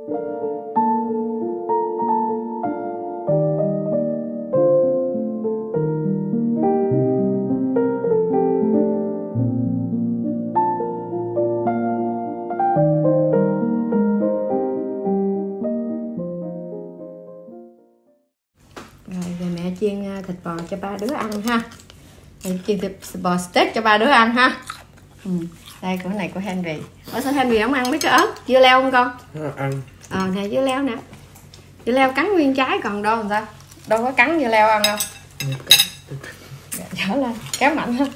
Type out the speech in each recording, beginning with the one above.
Chiên thịt bò cho ba đứa ăn ha. Chiên thịt bò steak cho ba đứa ăn ha. Đây của này của Henry. Ủa sao Henry không ăn mấy cái ớt? Dưa leo không con? Ăn. Nè dưa leo nè. Dưa leo cắn nguyên trái còn đâu làm sao? Đâu có cắn dưa leo ăn không? Trở lên, kéo mạnh hơn.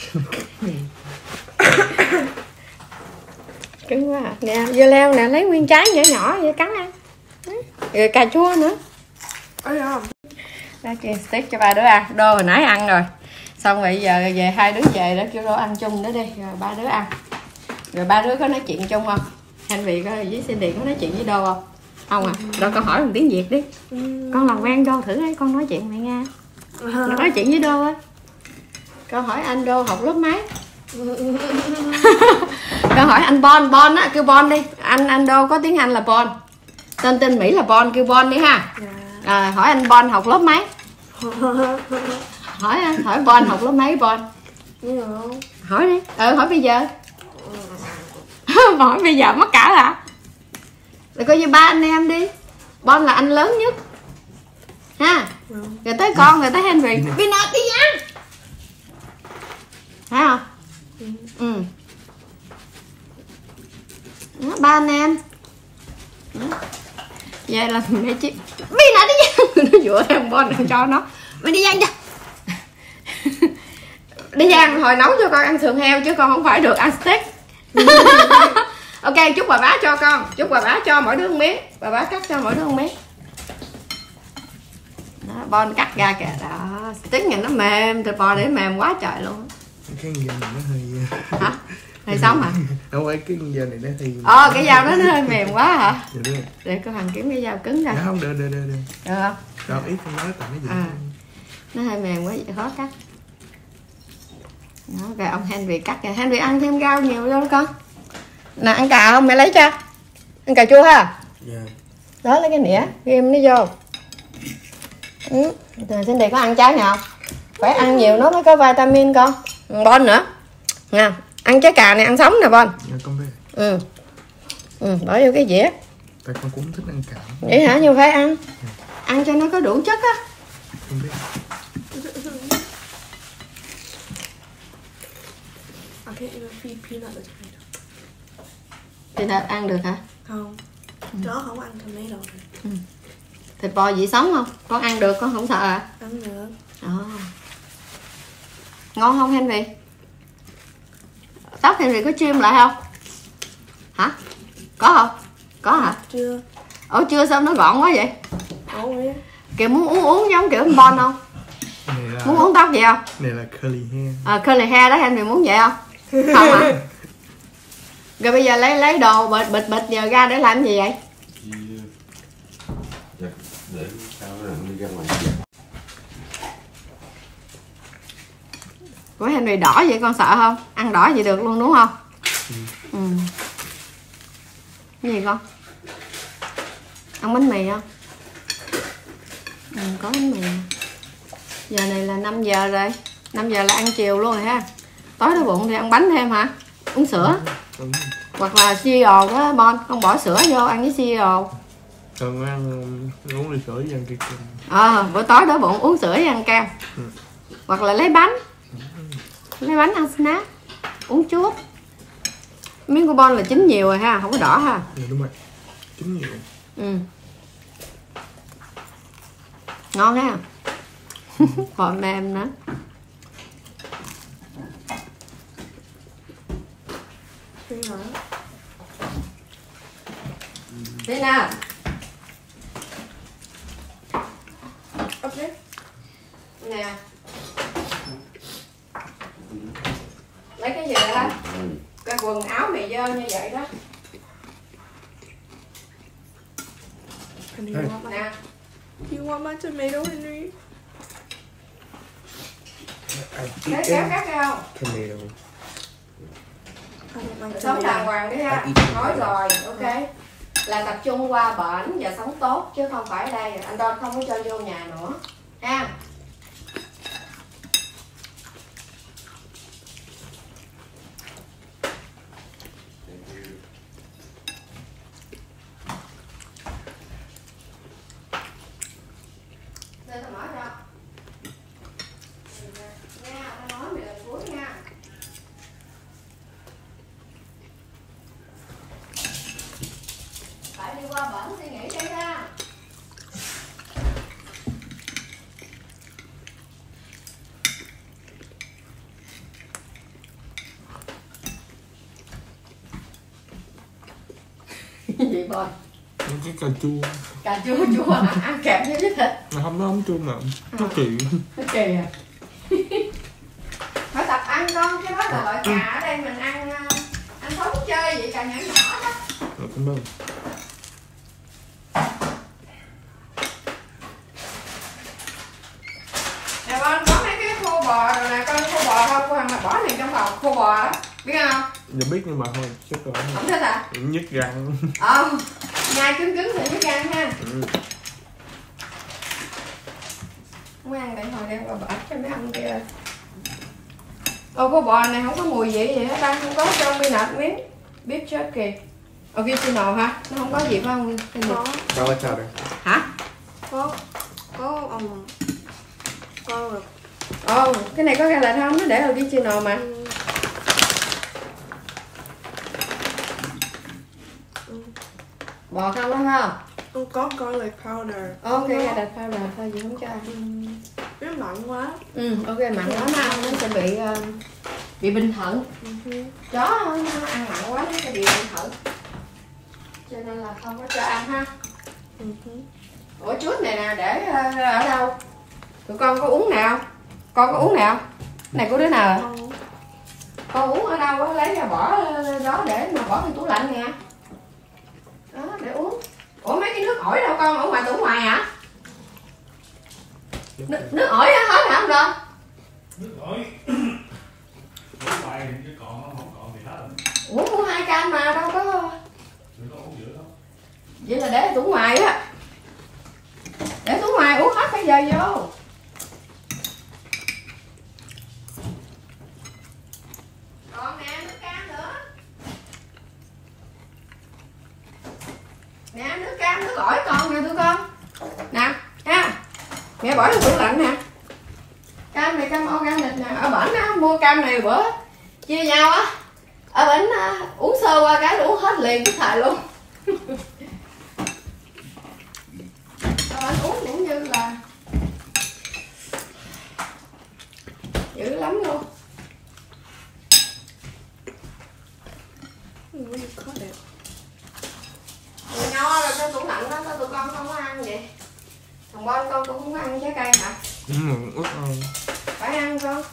Cứng quá à. Nè dưa leo nè, lấy nguyên trái nhỏ nhỏ vậy cắn ăn. Rồi cà chua nữa. Đó, chiên steak cho ba đứa ăn. Đô hồi nãy ăn rồi. Xong rồi giờ về hai đứa về đó kêu Đô ăn chung nữa đi. Rồi ba đứa ăn. Rồi ba đứa có nói chuyện chung không? Henry có với Cindy có nói chuyện với Đô không? Không à? Rồi con hỏi một tiếng Việt đi. Con làm quen Đô thử ấy, con nói chuyện mẹ nghe. Con nói chuyện với Đô á. Con hỏi anh Đô học lớp mấy? Con hỏi anh Bon á, kêu Bon đi. Anh Đô có tiếng Anh là Bon. Tên Mỹ là Bon, kêu Bon đi ha. Hỏi anh Bon học lớp mấy? Hỏi Bon học lớp mấy Bon? Hỏi đi. Hỏi bây giờ. Hỏi bây giờ mắc cỡ hả? Rồi coi như ba anh em đi. Bon là anh lớn nhất. Ha. Rồi tới con, rồi tới Henry. Pina đi ăn. Thấy không? Đó, ba anh em. Đó. Vậy là mẹ chị Pina đi ăn. Nó dựa theo Bon cho nó. Mày đi ăn cho. Đi ăn hồi nấu cho con ăn sườn heo chứ con không phải được ăn steak. Ok, chúc bà bá cho con. Chúc bà bá cho mỗi đứa một miếng. Bà bá cắt cho mỗi đứa một miếng. Đó, Bon cắt ra kìa. Đó, steak nhìn nó mềm. Thịt bò để mềm quá trời luôn. Cái dao này nó hơi... Hả? Hơi sống hả? Không phải cái dao này nó hơi... cái dao đó nó hơi mềm quá hả? Được. Để cô Hằng kiếm cái dao cứng ra. Không, được. Được không? Đâu, ít không nói tại nó dễ. Nó hơi mềm quá vậy khó cắt. Đó, rồi ông Henry cắt kìa. Henry ăn thêm rau nhiều đâu con. Nè ăn cà không? Mẹ lấy cho. Ăn cà chua ha? Dạ. Đó lấy cái nĩa, ghim nó vô. Rồi Cindy có ăn trái nào không? Phải ăn nhiều nó mới có vitamin con. Bon nữa. Nha. Ăn trái cà này ăn sống nè Bon. Dạ con biết. Bỏ vô cái dĩa. Tại con cũng thích ăn cà. Vậy hả? Nhưng phải ăn. Ăn cho nó có đủ chất á. Con biết. Peanut ăn được hả? Không. Chó không ăn tomato. Thịt bò vị sống không? Con ăn được, con không sợ à? Ăn được. Ngon không Henry? Tóc Henry có trim lại không? Hả? Có không? Có hả? Chưa. Chưa sao nó gọn quá vậy? Không biết. Kìa muốn uống giống kiểu anh Bon không? Muốn uống tóc vậy không? Này là curly hair. Curly hair đó Henry muốn vậy không? Không hả? Rồi bây giờ lấy đồ bịch giờ ra để làm gì vậy? Để sao đi ra ngoài. Của Henry đỏ vậy con sợ không? Ăn đỏ vậy được luôn đúng không? Cái gì con? Ăn bánh mì không? Có bánh mì. Giờ này là 5 giờ rồi. 5 giờ là ăn chiều luôn rồi ha. Tối đói bụng thì ăn bánh thêm hả? Uống sữa. Hoặc là cereal đó Bon. Con bỏ sữa vô ăn với cereal. Con ăn uống ly sữa với ăn kem. Bữa tối đói bụng uống sữa với ăn kem. Hoặc là lấy bánh. Lấy bánh ăn snack. Uống chuốt. Miếng của Bon là chín nhiều rồi ha, không có đỏ ha. Dạ đúng rồi. Chín nhiều. Ngon ha. Hồi mềm nữa. Đi nào. Ok. Nè. Lấy cái gì đó? Cái quần áo mày dơ như vậy đó. Nè. You want my tomato, Henry? Kéo cắt ra không? Tomato. Sống đàng hoàng đi ha. Nói rồi, ok. là tập trung qua bển và sống tốt chứ không phải ở đây. Anh Don không có cho vô nhà nữa ha. Đây tao mở ra nha, tao nói mày là cuối nha. Phải đi qua bển suy nghĩ đi ha. Gì bò? Cái cà chua. Cà chua hả? Ăn kèm với thịt. Mà không, nó không chua mà nó kỳ. Nó kỳ à? Phải tập ăn con, cái đó là loại cà ở đây mình ăn sống chơi vậy, cà nhỏ nhỏ đó. Rồi, cảm ơn. Nè con, có mấy cái khô bò rồi nè, con khô bò không? Cô Hằng là bỏ này trong hộp khô bò đó, biết không? Giờ biết nhưng mà thôi, chắc rồi. Không thích à? Nhức răng. Nhai cứng cứng thì nhức răng ha. Không ăn để hồi đem qua bển cho mấy anh kia. Khô bò này không có mùi gì vậy hết, không có trong peanut miếng beef jerky. Original ha, nó không có gì phải không? Đâu có sao đây? Hả? Có rồi. Cái này có ra là không, nó để original mà. Bò không đó không? Không có garlic powder. Ok, garlic powder thôi, gì không cho ăn. Nó mặn quá. Ok, mặn quá nó sẽ bị bình thận. Chó nó ăn mặn quá nó sẽ bị bình thận. Cho nên là không có cho ăn ha. Ủa chuốt này nè để ở đâu? Tụi con có uống nào? Con có uống nào? Này của đứa nào à? Con uống ở đâu đó, lấy ra bỏ đó để mà bỏ trong tủ lạnh nè. Đó để uống. Ủa mấy cái nước ổi đâu con, ở ngoài tủ ngoài hả? Nước ổi đó hết hả không Don? Nước ổi nước ngoài chứ còn không còn gì hết rồi. Ủa mua 2 can mà đâu có. Đừng có uống dữ lắm. Vậy là để tủ ngoài á. Để tủ ngoài uống hết bây giờ vô. Còn nè nước cam nữa. Nè nước cam nước ổi còn nè tụi con. Nè ha. Mẹ bỏ vô tủ lạnh nè. Cam này cam organic nè. Ở bển á mua cam này bữa chia nhau á. Ở bển uống sơ qua cái uống hết liền cái thời luôn. Ở bển uống cũng như là dữ lắm luôn. Có đẹp. Nho rồi cho tủ lạnh đó, tụi con không có ăn vậy. Thằng Bon con cũng không có ăn trái cây hả? Út ăn. Phải ăn con.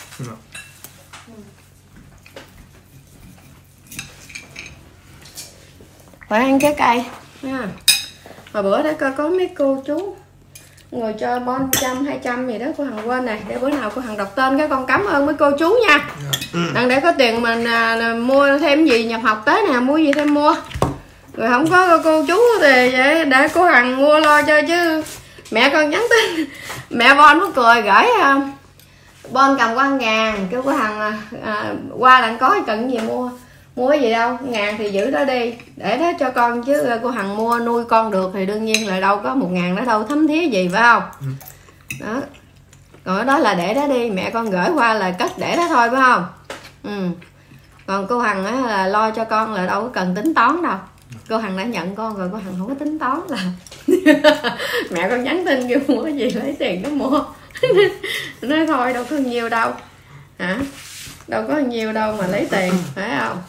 Phải ăn trái cây nha. Hồi bữa đó có mấy cô chú người cho Bon 100, 200 gì đó cô Hằng quên này, để bữa nào cô Hằng đọc tên cái con cảm ơn mấy cô chú nha. Đặng để có tiền mình mua thêm gì nhập học tới nè, mua gì thêm mua. Rồi không có cô chú thì vậy để cô Hằng mua lo cho chứ. Mẹ con nhắn tin mẹ Bon nó cười gửi Bon cầm qua 1.000 kêu cô Hằng qua đặng có cần gì mua cái gì đâu, 1.000 thì giữ đó đi để đó cho con chứ cô Hằng mua nuôi con được thì đương nhiên là đâu có 1.000 đó đâu thấm thía gì phải không? Đó, còn đó là để đó đi, mẹ con gửi qua là cất để đó thôi phải không? Còn cô Hằng á là lo cho con là đâu có cần tính toán đâu, cô Hằng đã nhận con rồi, cô Hằng không có tính toán là mẹ con nhắn tin kêu mua cái gì lấy tiền đó mua. Nói thôi đâu có nhiều đâu hả, đâu có nhiều đâu mà lấy tiền phải không?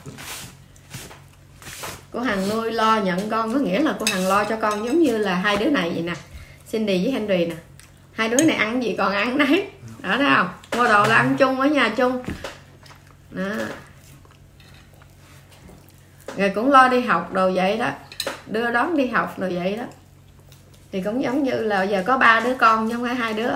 Cô Hằng nuôi lo nhận con có nghĩa là cô Hằng lo cho con giống như là hai đứa này vậy nè, Cindy với Henry nè, hai đứa này ăn gì còn ăn đấy, đó thấy không? Mua đồ là ăn chung ở nhà chung đó. Rồi cũng lo đi học đồ vậy đó, đưa đón đi học đồ vậy đó, thì cũng giống như là giờ có 3 đứa con chứ không phải 2 đứa.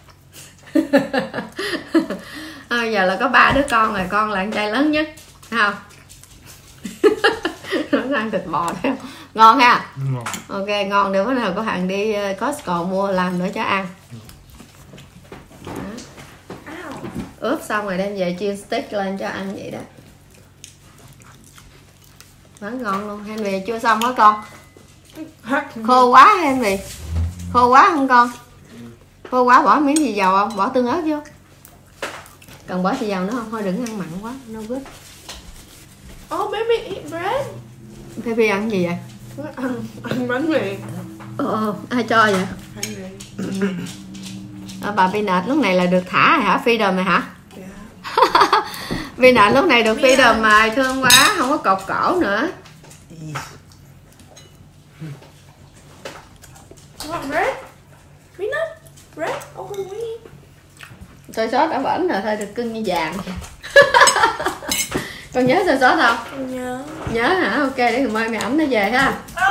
Giờ là có 3 đứa con rồi, con là anh trai lớn nhất, thấy không? Nó ăn thịt bò thấy không? Ngon ha. Ngon. Ok, ngon, để bữa nào có hàng đi Costco mua làm nữa cho ăn. Ướp xong rồi đem về chiên stick lên cho ăn vậy đó. Vẫn ngon luôn. Henry chưa xong hả con? Khô quá Henry. Khô quá không con? Khô quá bỏ miếng gì dầu không? Bỏ tương ớt vô. Cần bỏ xì dầu nữa không? Thôi đừng ăn mặn quá, no good. Oh, baby eat bread. Baby ăn gì vậy? Ăn bánh mì. Ai cho vậy? Bà Peanut lúc này là được thả rồi hả? Freedom này hả? Yeah. Peanut lúc này được freedom mà thương quá, không có cột cổ nữa. What, bread? Peanut? Bread? Over wheat? Soy sốt đã bẩn rồi, thôi được cưng như vàng. Con nhớ soy sốt không? Nhớ. Nhớ hả? Ok, để ngày mai mẹ ẩm nó về ha.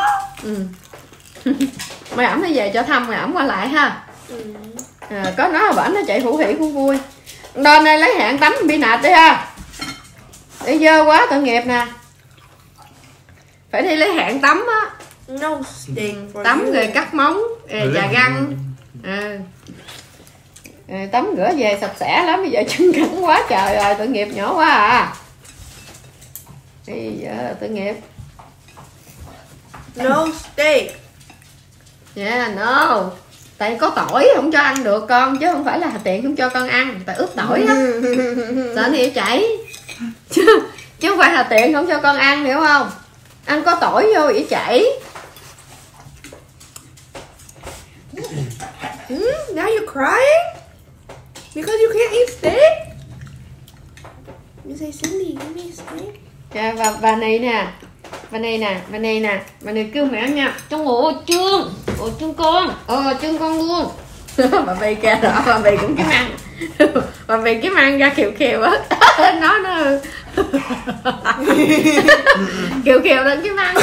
Mày ẩm nó về cho thăm, mày ẩm qua lại ha. Có nó là bển nó chạy hủ hỉ cũng vui. Đòn này lấy hạn tắm Peanut đi ha. Để dơ quá tội nghiệp nè. Phải đi lấy hạn tắm á. No sting for Tắm you. rồi cắt móng, chà găng. Tắm rửa về sạch sẽ lắm, bây giờ chân cẳng quá trời rồi, tội nghiệp nhỏ quá à. Bây giờ tội nghiệp. No steak. Yeah, no. Tại có tỏi không cho ăn được con, chứ không phải là tiện không cho con ăn. Tại ướp tỏi á. Sợ thì chảy. Chứ không phải là tiện không cho con ăn, hiểu không? Ăn có tỏi vô ỉ chảy. Now you're crying? Because you can't eat steak? You say, Cindy, give me steak. Dạ, và này nè. Và này kêu mẹ nha. Trong ổ trương con. Trương con luôn. Bà Bì kìa đó, bà Bì cũng kiếm ăn. Bà Bì kiếm ăn ra kiều á. Nó kiều lên kiếm ăn.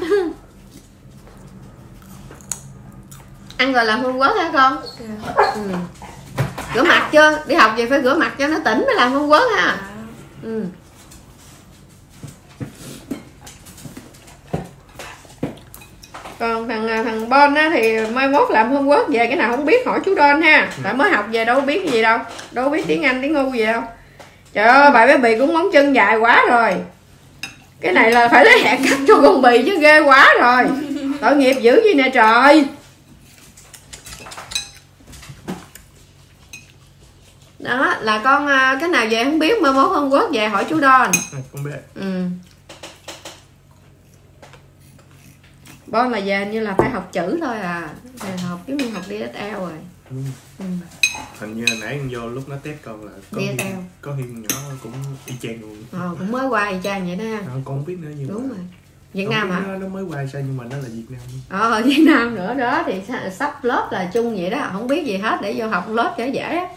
Ăn rồi làm homework hả con? Rửa mặt chưa? Đi học về phải rửa mặt cho nó tỉnh mới làm homework ha. Còn thằng Bon á thì mai mốt làm homework về cái nào không biết hỏi chú Don ha. Tại mới học về đâu biết cái gì đâu, đâu biết tiếng Anh tiếng ngu gì đâu. Trời ơi, bà bé Bì cũng móng chân dài quá rồi. Cái này là phải lấy hạt cắt cho con Bì chứ, ghê quá rồi. Tội nghiệp dữ gì nè trời. Đó là con cái nào về không biết, mai mốt homework về hỏi chú Don. Con biết. Bon là về như là phải học chữ thôi à. Về học giống như học DSL rồi. Hình như nãy anh vô lúc nó test con là có Hiên nhỏ cũng y chang luôn. Cũng mới qua y chang vậy đó ha. Con không biết nữa nhưng đúng rồi. Việt Nam hả? Nó mới qua sao nhưng mà nó là Việt Nam. Việt Nam nữa đó thì sắp lớp là chung vậy đó, không biết gì hết để vô học lớp cho dễ á.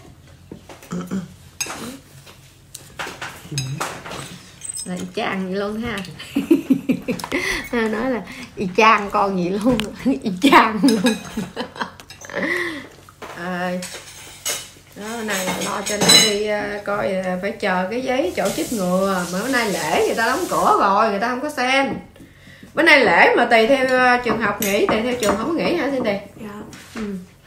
Là y chang vậy luôn ha. Nói là y chang con vậy luôn. Y chang luôn. Đó này lo cho nó đi coi, phải chờ cái giấy chỗ chích ngừa. Mà bữa nay lễ người ta đóng cửa rồi, người ta không có xem. Bữa nay lễ mà tùy theo trường học nghỉ, tùy theo trường không có nghỉ hả Cindy? Yeah.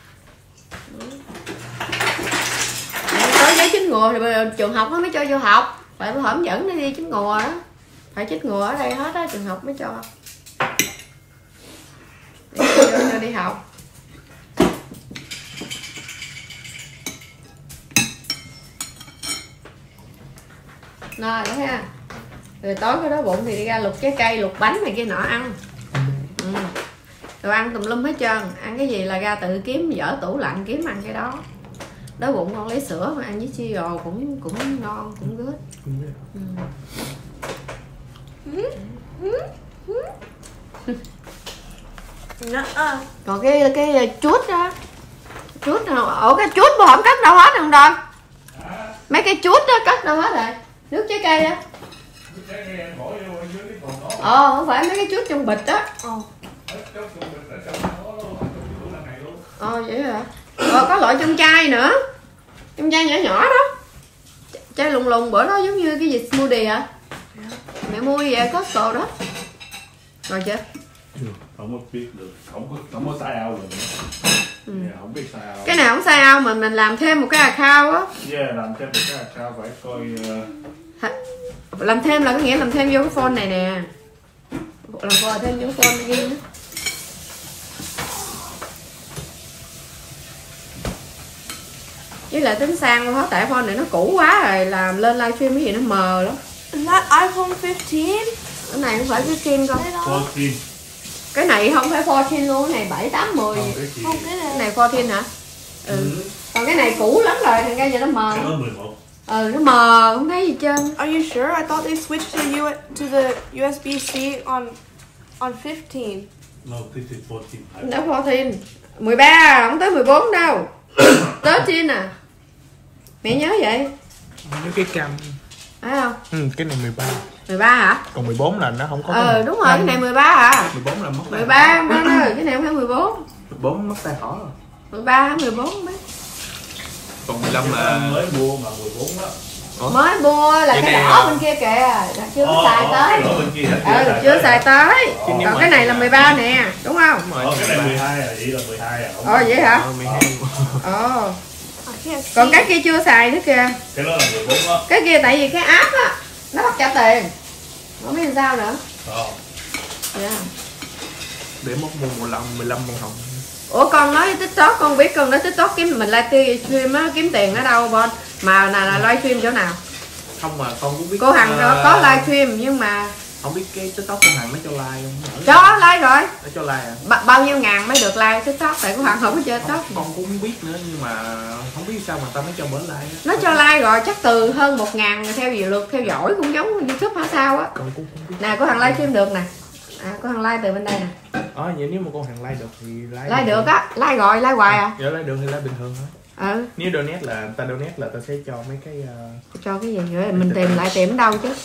Có giấy chích ngừa thì trường học nó mới cho vô học. Phải bữa hổm dẫn nó đi chích ngừa đó. Phải chích ngừa ở đây hết á, trường học mới cho. Để cho đi học. Rồi đó ha. Rồi tối có đói bụng thì đi ra luộc trái cây, luộc bánh này kia nọ ăn. Rồi ăn tùm lum hết trơn. Ăn cái gì là ra tự kiếm, dở tủ lạnh kiếm ăn cái đó. Đói bụng con lấy sữa mà ăn với cereal cũng ngon, cũng good. Còn cái chuốt đó, chuốt nào? Ủa cái chuốt mà không cắt đâu hết không Don? Mấy cái chuốt đó cắt đâu hết rồi? Nước trái cây á? Không phải mấy cái chuốt trong bịch á. Vậy hả? Có loại trong chai nữa, trong chai nhỏ nhỏ đó, chai lùng lùng, bữa đó giống như cái gì smoothie hả? Mẹ mua về Costco đó. Rồi chưa? Không có biết được, không có sign out rồi. Yeah, không biết sign out. Cái nào không sai đâu mà mình làm thêm một cái account á. Yeah, làm thêm một cái account phải coi. Làm thêm là có nghĩa làm thêm vô cái phone này nè. Làm thêm vô phone riêng á. Với lại tính sang luôn hết, tại phone này nó cũ quá rồi, làm lên livestream cái gì nó mờ lắm. Is that iPhone 15? Cái này không phải 15 con. 14. Cái này không phải 14 luôn, cái này 7, 8, 10. Không, cái Cái này. này 14 hả? Còn cái này cũ lắm rồi, thành ra giờ nó mờ. Cái đó 11. Nó mờ, không thấy gì trơn. Are you sure? I thought they switched to the USB-C on 15. No, this is 14. Nó 14. 13, không tới 14 đâu. 13 à. Mẹ nhớ vậy. Những cái cam. Phải không? Cái này 13. 13 hả? Còn 14 là nó không có. Đúng rồi, cái này 13 à. 14 là mất tay. 13 không có đâu, cái này không phải 14. 14 mất tay khó rồi. 13 hả 14 mấy? Còn 15 là mới mua mà 14 đó. Mới mua là Cái cái này đỏ bên kia kìa, là chưa có xài tới. Bên kia hả? Chưa xài tới. nhưng Còn mà- cái này là 13 nè, đúng không? Cái này 12 à, vậy là 12 à. Vậy hả? 12. I can't see. Còn cái kia chưa xài nữa kìa. Cái đó là 14 đó. Cái kia tại vì cái app á nó bắt trả tiền. Không biết làm sao nữa. Yeah. Để mất mua 15 màu hồng. Ủa con nói TikTok, con biết con nói TikTok kiếm mình livestream á, kiếm tiền ở đâu bon? Mà là livestream chỗ nào? Không mà con cũng biết. Cô Hằng có livestream nhưng mà Không biết cái TikTok của Hằng nó cho like không? cho like rồi. Nó cho like à? Bao nhiêu ngàn mới được like TikTok, tại cô Hằng không có chơi TikTok. Con cũng không biết nữa nhưng mà không biết sao mà tao mới cho mở like á. Nó cho like rồi, chắc từ hơn 1.000 theo lượt theo dõi cũng giống YouTube hả sao á. Con cũng không biết. Nè cô Hằng livestream được nè. Cô Hằng like từ bên đây nè. Vậy nếu mà con Hằng like được thì Like được á, like rồi, like hoài à. Dạ like được thì like bình thường thôi. Nếu donate là ta sẽ cho mấy cái Cho cái gì nữa mình tìm lại tìm ở đâu chứ.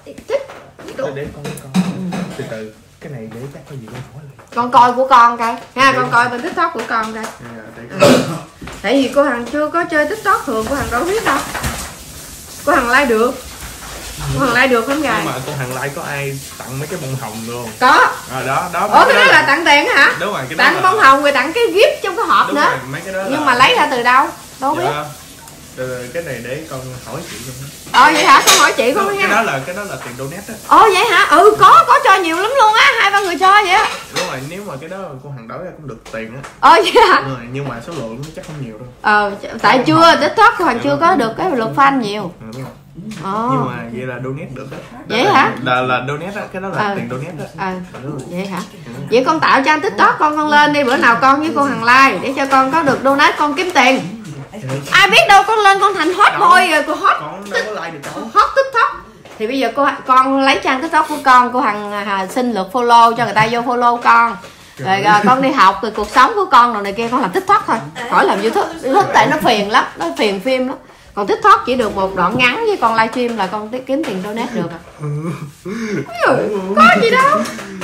để con từ từ cái này để chắc có gì con hỏi lại. Con coi của con coi ha, con coi bên TikTok của con coi. Tại vì cô Hằng chưa có chơi TikTok, thường cô Hằng đâu biết đâu. Cô Hằng like được. Cô Hằng like được không gài? Nhưng mà con Hằng like có ai tặng mấy cái bông hồng luôn? Có. Đó. Ủa cái đó là tặng tiền hả? Đúng rồi, cái đó tặng là... bông hồng rồi tặng cái gift trong cái hộp đúng nữa. Rồi, mấy cái đó nhưng là... mà lấy ra từ đâu? Đâu biết. Cái này để con hỏi chị luôn Vậy hả? Con hỏi chị con nha. Cái đó là tiền donate á. Vậy hả? Có cho nhiều lắm luôn á, 2-3 người cho vậy á. Đúng rồi, nếu mà cái đó con Hằng đổi ra cũng được tiền á. Vậy hả? Đúng rồi, nhưng mà số lượng nó chắc không nhiều đâu. Tại chưa TikTok của Hằng chưa có được cái lượt fan nhiều. Đúng rồi. Nhưng mà vậy là donate được đó. Vậy hả? Là donate á, cái đó là tiền donate á. Vậy hả? Vậy con tạo trang TikTok con lên đi, bữa nào con với cô Hằng like để cho con có được donate, con kiếm tiền. Ai biết đâu con lên con thành hot boy rồi, cô hot. Con đâu có like được đâu. Hot TikTok. Thì bây giờ con lấy trang TikTok của con, cô Hằng xin lượt follow cho người ta vô follow con. Rồi con đi học từ cuộc sống của con rồi này kia, con làm TikTok thôi. Khỏi làm YouTube tại nó phiền lắm, nó phiền phim lắm. Còn TikTok chỉ được một đoạn ngắn, với con livestream là con kiếm tiền donate được à. Có gì đâu.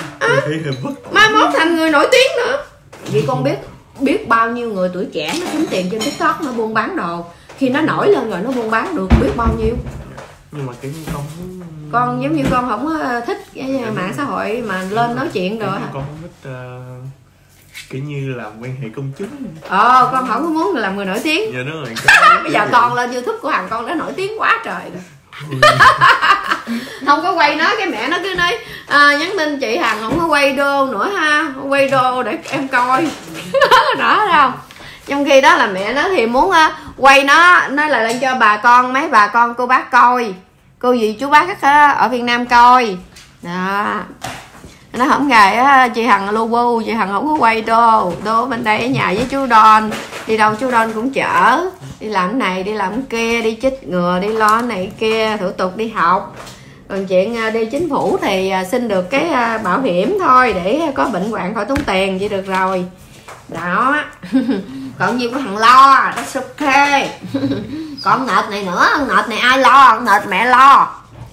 Mai mốt thành người nổi tiếng nữa. Vì con biết bao nhiêu người tuổi trẻ nó kiếm tiền trên TikTok, nó buôn bán đồ. Khi nó nổi lên rồi nó buôn bán được biết bao nhiêu. Nhưng mà kiểu như con giống như con không thích cái mạng xã hội mà lên nói chuyện rồi hả? Con không thích kiểu như là quan hệ công chúng. Con không có muốn làm người nổi tiếng. Dạ đúng rồi. Bây giờ con lên YouTube của Hằng con đã nổi tiếng quá trời rồi. Không có quay nó, cái mẹ nó cứ nói nhắn tin chị Hằng không có quay đô nữa ha, quay đô để em coi. Đó không? Trong khi đó là mẹ nó thì muốn quay nó nói là lên cho bà con, mấy bà con cô bác coi, cô dì chú bác ở Việt Nam coi. Đó. Nó không gài á, chị Hằng lu bu, chị Hằng không có quay đô bên đây ở nhà với chú Don, đi đâu chú Don cũng chở, đi làm cái này đi làm cái kia, đi chích ngừa, đi lo cái này kia, thủ tục đi học. Còn chuyện đi chính phủ thì xin được cái bảo hiểm thôi, để có bệnh hoạn khỏi tốn tiền chỉ được rồi. Đó. Còn nhiều của Hằng lo, that's okay. Còn nợ này nữa, nợ này ai lo, nợ mẹ lo.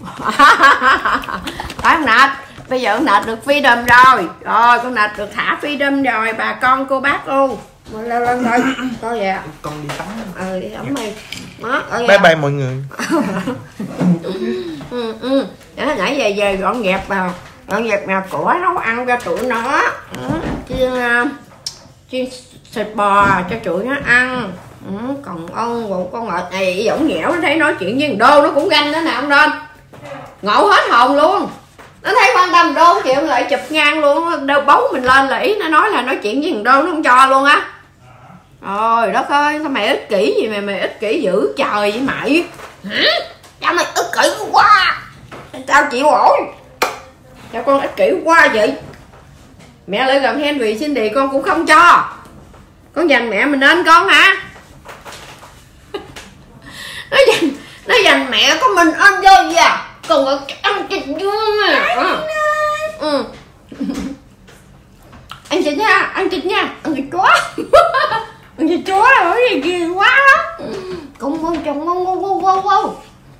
Phải không nợ? Bây giờ con nợ được freedom rồi. Con nợ được thả freedom rồi, bà con cô bác luôn. Leo lên thôi. Coi vậy. Con đi tắm. Đi tắm đi. Đó, bye bye mọi người. Nãy về dọn dẹp vào dọn dẹp nhà cửa, nấu ăn cho tụi nó, chiên thịt bò cho tụi nó ăn. Còn ông con ngọt này dõng dẻo, nó thấy nói chuyện với thằng Đô nó cũng ganh đó nè ông Đôn, ngộ hết hồn luôn. Nó thấy quan tâm Đô chịu lại chụp ngang luôn, đâu bấu mình lên là ý nó nói là nói chuyện với thằng Đô nó không cho luôn á. Trời đất ơi, sao mày ích kỷ gì mày ích kỷ dữ trời vậy mày hả? Sao mày ích kỷ quá, tao chịu ổi. Sao con ích kỷ quá vậy? Mẹ lại gần Henry Cindy con cũng không cho, con dành mẹ mình nên con hả? Nó dành mẹ có mình anh vô gì à? Còn ăn thịt vuông à. Ăn thịt nha, ăn thịt nha, ăn thịt chó. Ăn thịt chó là cái gì ghê quá đó. Cũng ngon chồng ngon.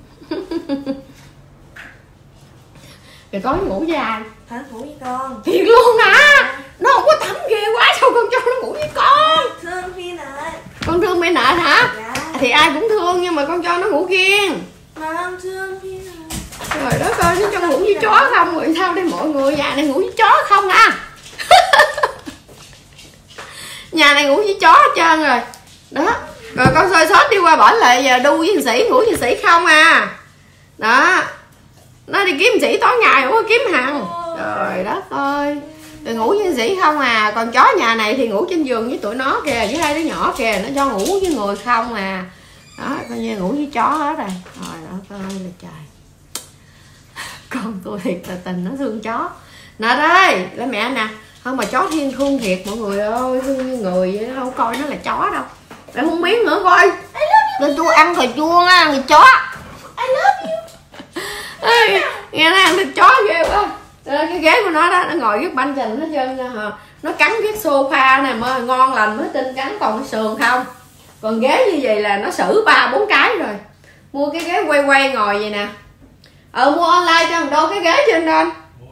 Rồi tối ngủ với ai? Hả? Ngủ với con. Thiệt luôn hả? Nó không có thấm ghê quá sao con cho nó ngủ với con? Thương Phi nợ. Con thương mẹ nợ hả? Dạ. Thì ai cũng thương nhưng mà con cho nó ngủ riêng. Mà con thương Phi nợ. Trời đất ơi, nó cho ngủ với chó không? Rồi sao đây mọi người nhà này ngủ với chó không à? Nhà này ngủ với chó hết trơn rồi. Đó. Rồi con xôi xót đi qua bển lại giờ đu với thằng Sĩ, ngủ với thằng Sĩ không à. Đó. Nó đi kiếm Sĩ tối ngày không có kiếm Hằng. Trời đất ơi. Rồi ngủ với Sĩ không à. Còn chó nhà này thì ngủ trên giường với tụi nó kìa, với hai đứa nhỏ kìa, nó cho ngủ với người không à. Đó, coi như ngủ với chó hết rồi. Trời đất ơi là trời. Con tôi thiệt là tình, nó thương chó. Nè đây, lấy mẹ nè. Không mà chó thiên thương thiệt mọi người ơi, thương như người vậy, không coi nó là chó đâu. Để không miếng nữa coi. Nên tôi ăn thịt chua á, người chó. I love you. Ê, nghe nó ăn thịt chó ghê quá. Cái ghế của nó đó, nó ngồi viết banh chành hết trơn. Nó cắn cái sofa này mới ngon lành mới tin cắn còn cái sườn không. Còn ghế như vậy là nó xử 3-4 cái rồi. Mua cái ghế quay ngồi vậy nè. Mua online cho thằng Đô cái ghế trên đó.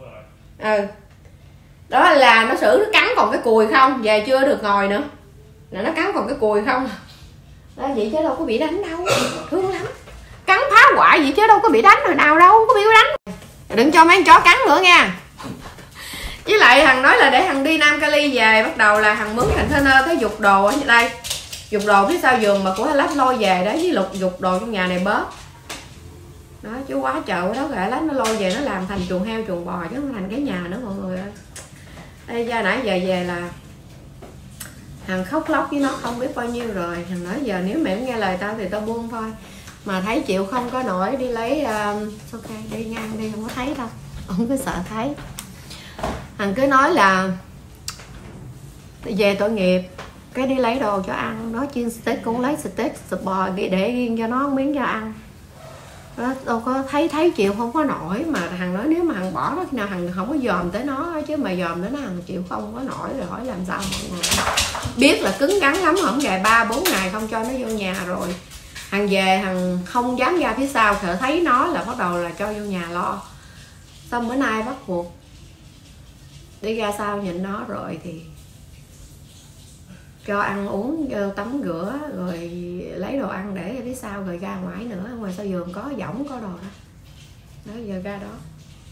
Đó là nó xử nó cắn còn cái cùi không, về chưa được ngồi nữa. Là nó cắn còn cái cùi không. Đó vậy chứ đâu có bị đánh đâu. Thương lắm. Cắn phá hoại vậy chứ đâu có bị đánh rồi nào đâu, không có bị đánh. Đừng cho mấy con chó cắn nữa nha. Với lại thằng nói là để thằng đi Nam Cali về, bắt đầu là thằng mướn container tới dục đồ ở đây. Dục đồ phía sau giường mà của Lách lôi về đó, với dục đồ trong nhà này bớt. Đó chứ quá trời quá đó rồi Lách nó lôi về nó làm thành chuồng heo chuồng bò chứ không thành cái nhà nữa mọi người ơi. Ê, ra nãy giờ về là thằng khóc lóc với nó không biết bao nhiêu rồi. Thằng nói giờ nếu mẹ nghe lời tao thì tao buông thôi. Mà thấy chịu không có nổi đi lấy ok đi ngang đi, không có thấy đâu, không có sợ thấy. Thằng cứ nói là về tội nghiệp cái đi lấy đồ cho ăn. Nó chiên steak cũng lấy steak sụp bò để riêng cho nó miếng cho ăn. Đó, đâu có thấy chịu không có nổi. Mà thằng nói nếu mà thằng bỏ nó khi nào thằng không có dòm tới nó, chứ mà dòm tới nó thằng chịu không có nổi. Rồi hỏi làm sao mọi người biết là cứng rắn lắm, không về 3-4 ngày không cho nó vô nhà rồi thằng về thằng không dám ra phía sau, sợ thấy nó là bắt đầu là cho vô nhà lo. Xong bữa nay bắt buộc đi ra sau nhìn nó rồi thì cho ăn uống, cho tắm rửa rồi lấy đồ ăn để ở phía sau rồi ra ngoài nữa. Ngoài sau giường có võng có đồ đó. Đó giờ ra đó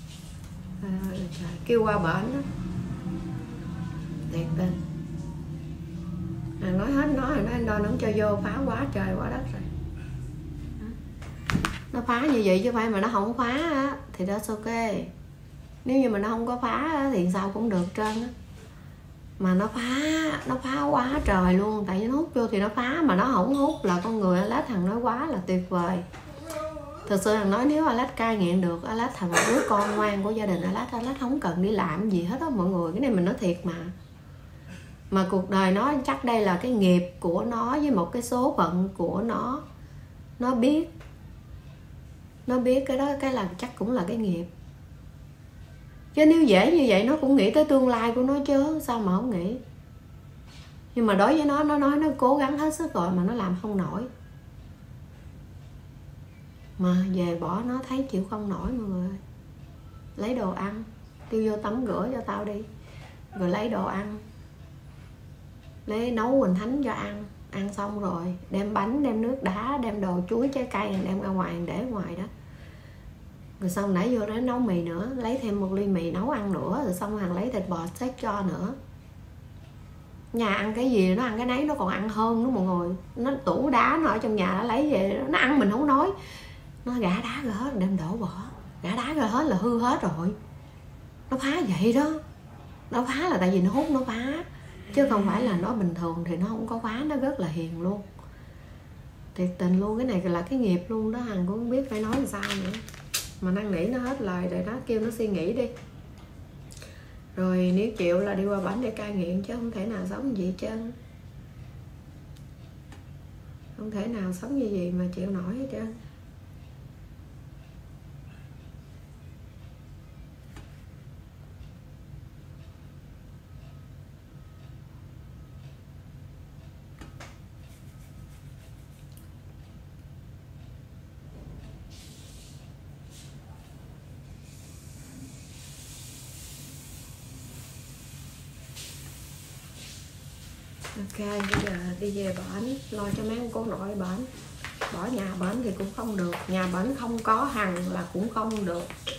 kêu qua bển đó thiệt tình. Nói hết nó rồi nói anh Đo nó không cho vô, phá quá trời quá đất rồi. Nó phá như vậy chứ phải mà nó không phá á thì đó ok. Nếu như mà nó không có phá á, thì sao cũng được trơn á. Mà nó phá quá trời luôn. Tại vì nó hút vô thì nó phá, mà nó không hút là con người Alex thằng nói quá là tuyệt vời. Thật sự thằng nói nếu Alex cai nghiện được, Alex thành một đứa con ngoan của gia đình Alex không cần đi làm gì hết á mọi người. Cái này mình nói thiệt mà. Mà cuộc đời nó chắc đây là cái nghiệp của nó với một cái số phận của nó. Nó biết cái đó, cái là chắc cũng là cái nghiệp. Chứ nếu dễ như vậy nó cũng nghĩ tới tương lai của nó chứ, sao mà không nghĩ. Nhưng mà đối với nó nói nó cố gắng hết sức rồi mà nó làm không nổi. Mà về bỏ nó thấy chịu không nổi mọi người. Lấy đồ ăn, kêu vô tắm rửa cho tao đi. Rồi lấy đồ ăn, lấy nấu Quỳnh Thánh cho ăn. Ăn xong rồi đem bánh, đem nước đá, đem đồ chuối trái cây đem ra ngoài để ngoài đó. Rồi xong nãy vô đó nấu mì nữa, lấy thêm một ly mì nấu ăn nữa, rồi xong Hằng lấy thịt bò steak cho nữa. Nhà ăn cái gì nó ăn cái nấy, nó còn ăn hơn đó mọi người. Nó tủ đá nó ở trong nhà nó lấy về nó ăn mình không nói. Nó gã đá rồi hết đem đổ bỏ, gã đá rồi hết là hư hết rồi. Nó phá vậy đó. Nó phá là tại vì nó hút nó phá, chứ không phải là nó bình thường thì nó không có phá. Nó rất là hiền luôn, thiệt tình luôn. Cái này là cái nghiệp luôn đó, Hằng cũng không biết phải nói làm sao nữa. Mà năn nỉ nó hết lời rồi đó, kêu nó suy nghĩ đi. Rồi nếu chịu là đi qua bển để cai nghiện, chứ không thể nào sống gì hết trơn. Không thể nào sống như gì mà chịu nổi hết trơn. Ok, bây giờ đi về bển, lo cho mấy ông cô nội bển. Bỏ nhà bển thì cũng không được, nhà bển không có Hằng là cũng không được.